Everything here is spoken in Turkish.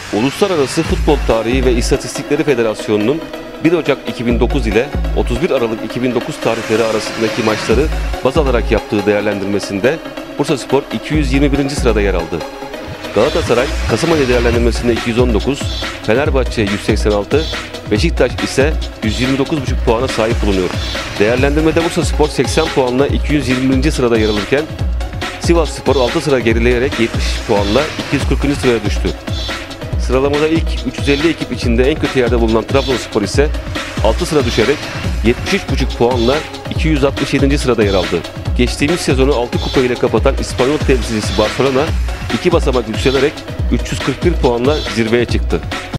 Uluslararası Futbol Tarihi ve İstatistikleri Federasyonu'nun 1 Ocak 2009 ile 31 Aralık 2009 tarihleri arasındaki maçları baz alarak yaptığı değerlendirmesinde Bursaspor 221. sırada yer aldı. Galatasaray Kasım ayı değerlendirmesinde 219, Fenerbahçe 186, Beşiktaş ise 129,5 puana sahip bulunuyor. Değerlendirmede Bursaspor 80 puanla 220. sırada yer alırken Sivasspor 6 sıra gerileyerek 70 puanla 240. sıraya düştü. Sıralamada ilk 350 ekip içinde en kötü yerde bulunan Trabzonspor ise 6 sıra düşerek 73,5 puanla 267. sırada yer aldı. Geçtiğimiz sezonu 6 kupa ile kapatan İspanyol temsilcisi Barcelona 2 basamak yükselerek 341 puanla zirveye çıktı.